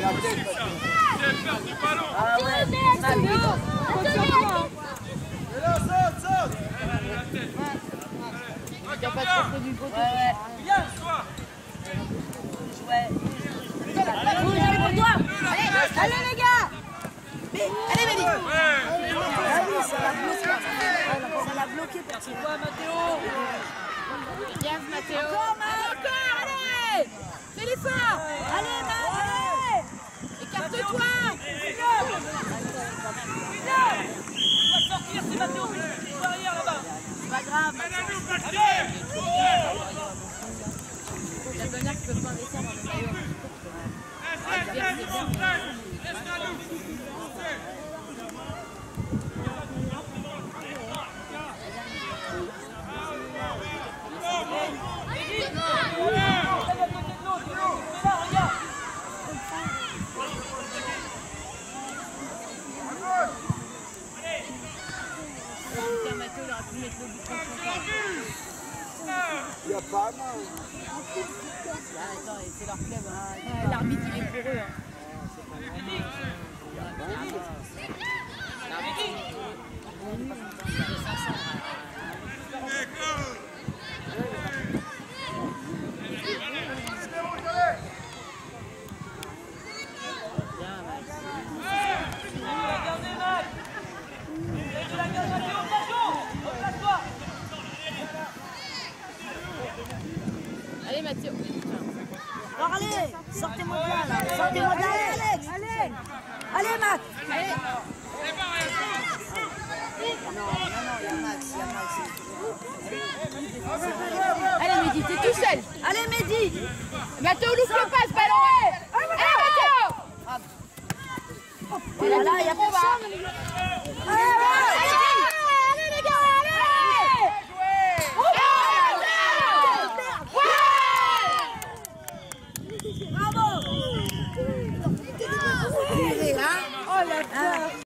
Ah ouais, il n'y a pas de surprise du côté. ouais. Allez les gars. Allez Mélie. Ah oui, ça l'a bloqué. Ça l'a bloqué. C'est quoi Mathéo? Gaffe Mathéo. Encore, allez. Fais l'effort. Allez Matt. Écarte-toi. Il va sortir, c'est Mathéo, il va arrière là-bas. C'est pas grave. La bonne qui peut pas investir dans le maillot. Mathéo, il aurait pu mettre le but contre son. Il n'y a pas mal. Attends, c'est leur club. L'arbitre, il est pour eux. Allez Mathieu. Alors allez, sortez-moi de là, là. Sortez-moi de là, allez Alex. Allez. Allez Matt. Allez. Allez Mehdi, t'es tout seul. Allez Mehdi. Mathéo, loupe le passe, ballon. Allez Mathéo. Voilà, il y a personne. Allez, allez.